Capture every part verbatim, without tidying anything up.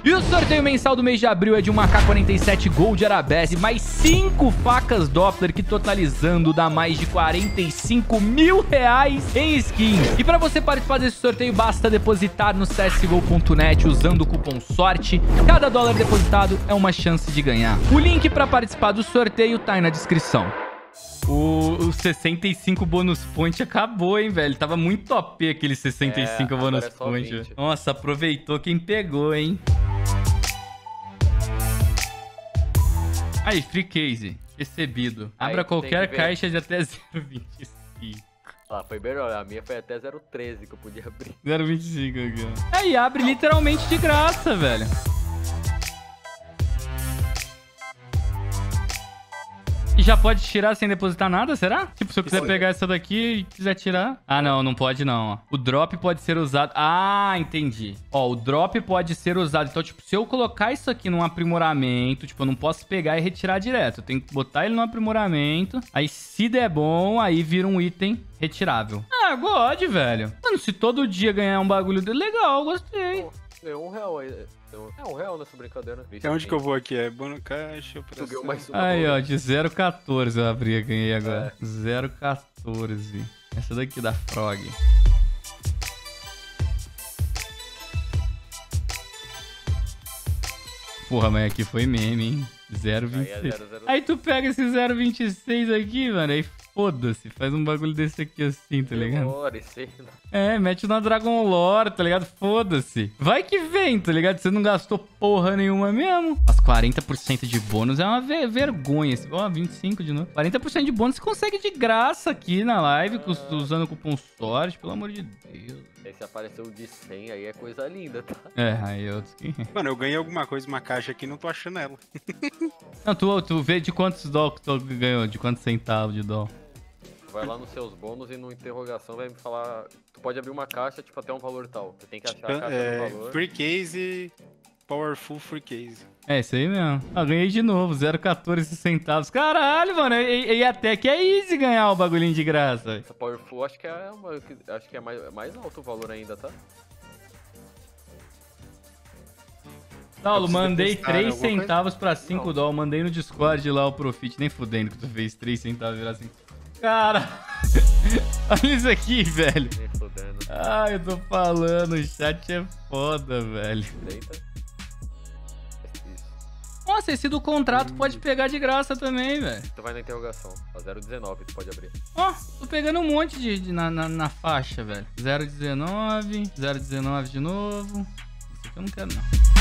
E o sorteio mensal do mês de abril é de uma A K quarenta e sete Gold Arabesque, mais cinco facas Doppler, que totalizando dá mais de quarenta e cinco mil reais em skins. E para você participar desse sorteio, basta depositar no C S G O ponto net usando o cupom SORTE. Cada dólar depositado é uma chance de ganhar. O link para participar do sorteio tá aí na descrição. O, o sessenta e cinco bônus point acabou, hein, velho? Tava muito O P aquele sessenta e cinco é, bônus é point. Nossa, aproveitou quem pegou, hein? Aí, free case. Recebido. Abra Aí, qualquer caixa de até zero vírgula vinte e cinco. Ah, foi melhor. A minha foi até zero vírgula treze que eu podia abrir. zero vírgula vinte e cinco aqui, ó. Aí, abre literalmente de graça, velho. E já pode tirar sem depositar nada, será? Tipo, se eu quiser pegar essa daqui e quiser tirar... Ah, não, não pode não, ó. O drop pode ser usado... Ah, entendi. Ó, o drop pode ser usado. Então, tipo, se eu colocar isso aqui num aprimoramento, tipo, eu não posso pegar e retirar direto. Eu tenho que botar ele no aprimoramento. Aí, se der bom, aí vira um item retirável. Ah, God, velho. Mano, se todo dia ganhar um bagulho dele, legal, gostei. Deu um real aí. É um real nessa brincadeira. É onde que eu vou aqui? É bono caixa, operação. Mais uma Aí, boa. ó, de zero vírgula quatorze eu abri, ganhei agora. É. zero vírgula quatorze. Essa daqui da Frog. Porra, mas aqui foi meme, hein? zero vírgula vinte e seis. Aí, é zero, zero. Aí tu pega esse zero vírgula vinte e seis aqui, mano, aí foda-se. Faz um bagulho desse aqui assim, tá ligado? Lore, sei. É, mete na Dragon Lore, tá ligado? Foda-se. Vai que vem, tá ligado? Você não gastou porra nenhuma mesmo. As quarenta por cento de bônus é uma ver vergonha. Ó, vinte e cinco de novo. quarenta por cento de bônus você consegue de graça aqui na live, ah. usando o cupom SORTE, pelo amor de Deus. Aí se apareceu de cem, aí é coisa linda, tá? É, aí eu... Mano, eu ganhei alguma coisa, uma caixa aqui, não tô achando ela. Não, tu, tu vê de quantos dólar que tu ganhou, de quantos centavos de dólar. Vai lá nos seus bônus e no interrogação vai me falar... Tu pode abrir uma caixa, tipo, até um valor tal. Você tem que achar a caixa é, do valor. Free case, powerful free case. É, isso aí mesmo. Ah, ganhei de novo, zero vírgula quatorze centavos. Caralho, mano, e, e até que é easy ganhar o bagulhinho de graça. Essa powerful acho que é, uma, acho que é mais, mais alto o valor ainda, tá? Saulo, mandei três centavos pra cinco dólares. Mandei no Discord lá o Profit. Nem fudendo que tu fez três centavos virar cinco. Cara, olha isso aqui, velho. Nem fudendo. Ah, eu tô falando, o chat é foda, velho. Eita. Nossa, esse do contrato hum. pode pegar de graça também, velho. Tu vai na interrogação. A zero vírgula dezenove tu pode abrir. Ó, oh, tô pegando um monte de, de na, na, na faixa, velho. zero vírgula dezenove, zero vírgula dezenove de novo. Isso aqui eu não quero, não.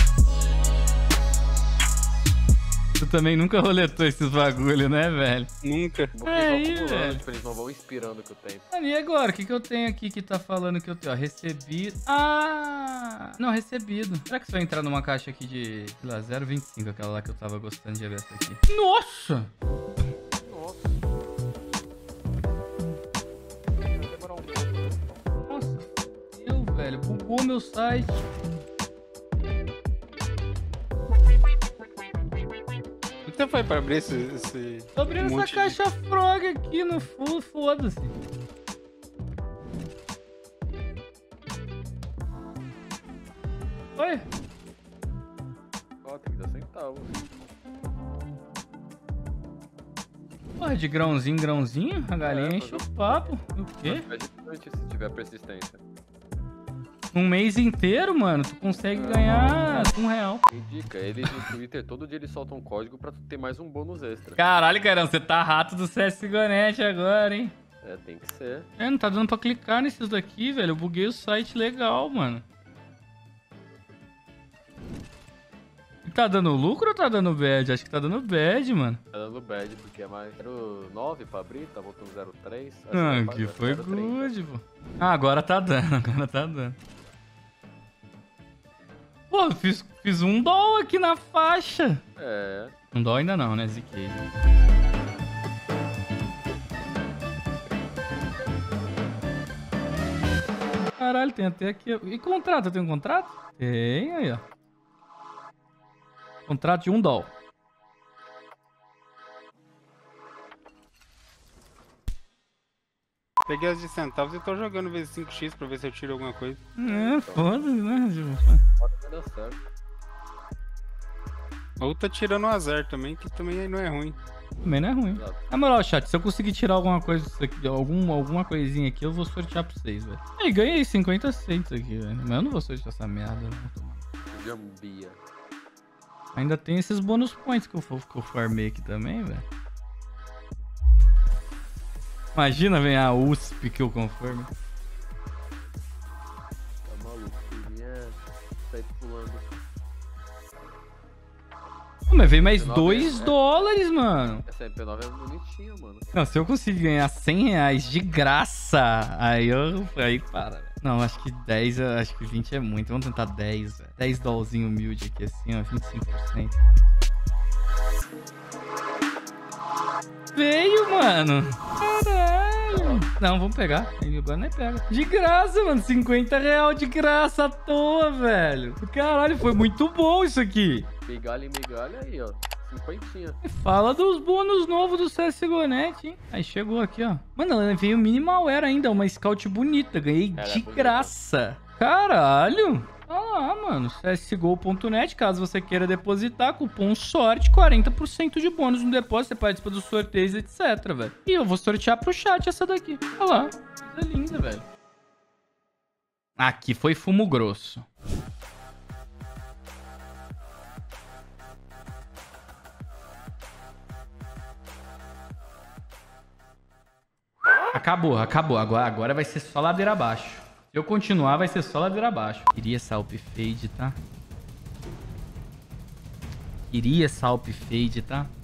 Tu também nunca roletou esses bagulho, né, velho? Nunca. É aí, velho. Tipo, eles não vão inspirando com o tempo. Mano, e agora? O que, que eu tenho aqui que tá falando que eu tenho? Ó, recebido. Ah! Não, recebido. Será que isso vai entrar numa caixa aqui de, sei lá, zero vírgula vinte e cinco, aquela lá que eu tava gostando de ver essa aqui? Nossa! Nossa. Demorar um pouco. Nossa. Eu, velho, bugou meu site. Você foi pra abrir esse... esse Tô abrindo essa caixa de... Frog aqui no full, foda-se. Oi? Ó, tem que dar centavos. Porra, de grãozinho, grãozinho, a galinha é, enche o papo. O quê? Se tiver persistência. Um mês inteiro, mano, tu consegue ganhar um real. Tem dica, eles no Twitter, todo dia eles soltam um código pra tu ter mais um bônus extra. Caralho, caramba, você tá rato do C S G O ponto net agora, hein? É, tem que ser. É, não tá dando pra clicar nesses daqui, velho. Eu buguei o site legal, mano. E tá dando lucro ou tá dando bad? Acho que tá dando bad, mano. Tá dando bad, porque é mais zero vírgula nove pra abrir, tá voltando zero vírgula três. Ah, que foi good, pô. Ah, agora tá dando, agora tá dando. Pô, eu fiz, fiz um doll aqui na faixa. É. Um doll ainda não, né? Ziquei. Caralho, tem até aqui. E contrato? Eu tenho um contrato? Tem, aí, ó. Contrato de um doll. Peguei as de centavos e tô jogando vezes cinco x pra ver se eu tiro alguma coisa. É, foda-se, né? Pode dar certo. Ou tá tirando o azar também, que também não é ruim. Também não é ruim. Exato. Na moral, chat, se eu conseguir tirar alguma coisa disso aqui, algum, alguma coisinha aqui, eu vou sortear pra vocês, velho. E ganhei cinquenta centos aqui, velho. Mas eu não vou sortear essa merda. Não. Jambia. Ainda tem esses bônus points que eu, que eu farmei aqui também, velho. Imagina, vem a U S P que eu conforme. Tá maluco, queria sair pulando. Pô, mas veio mais M P nove dois é- dólares, mano. Essa M P nove é bonitinha, mano. Não, se eu conseguir ganhar cem reais de graça, aí eu... Aí para, velho. Não, acho que dez, eu acho que vinte é muito. Vamos tentar dez, velho. dez dólarzinho humilde aqui, assim, ó. vinte e cinco por cento. Veio, mano. Caralho. Não, vamos pegar. Agora nem pega. De graça, mano. cinquenta reais de graça à toa, velho. Caralho, foi muito bom isso aqui. Migalha em migalha aí, ó. Cinquentinha. Fala dos bônus novos do C S G O Net, hein? Aí chegou aqui, ó. Mano, ela veio Minimal Era ainda, uma scout bonita. Ganhei Ela é de bonita. graça. Caralho. Olha lá, mano. C S G O ponto net, caso você queira depositar, cupom sorte, quarenta por cento de bônus no depósito. Você participa dos sorteios, etc, velho. E eu vou sortear pro chat essa daqui. Olha lá. Coisa linda, velho. Aqui foi fumo grosso. Acabou, acabou. Agora, agora vai ser só ladeira abaixo. Se eu continuar, vai ser só ladeira abaixo. Queria essa Alp Fade, tá? Queria essa Alp Fade, tá?